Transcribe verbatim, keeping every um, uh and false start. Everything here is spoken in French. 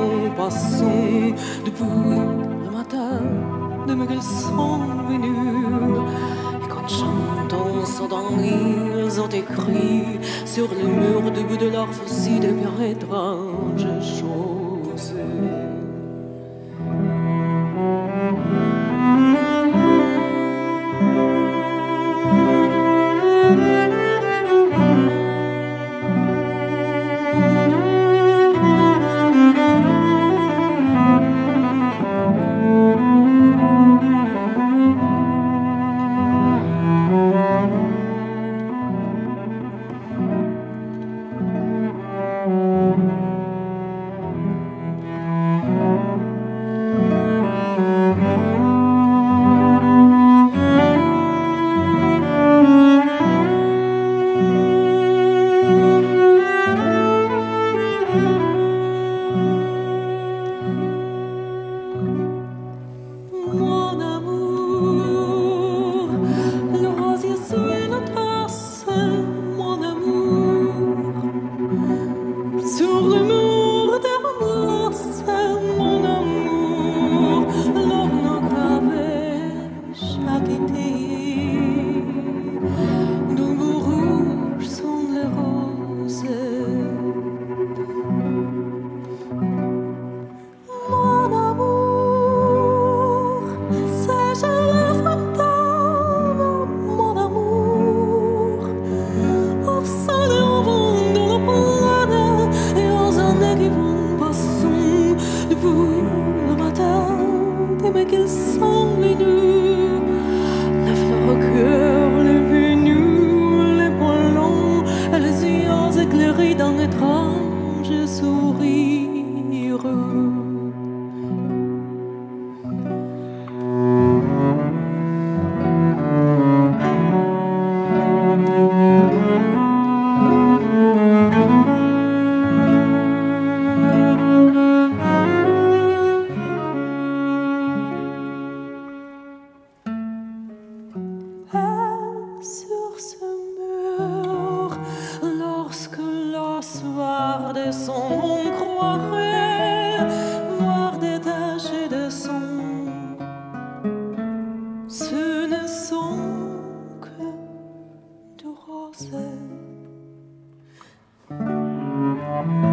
en passant depuis le matin de me qu'elles sont venues. Et qu'en chantant s'entend, ils ont écrit sur les murs du bout de leur fossile de bien étranges choses. Mon amour, le rosier suit notre trace, mon amour, sur le mur de glace, mon amour, l'orne gravé chaque été, dont vos rouges sont les roses. Le matin, mais qu'elles sont venues, la fleur au cœur, les venues, les poings longs, les yeux éclairés d'un étrange sourire. Sur ce mur, lorsque le soir descend, on croirait voir des taches de sang. Ce ne sont que de roses.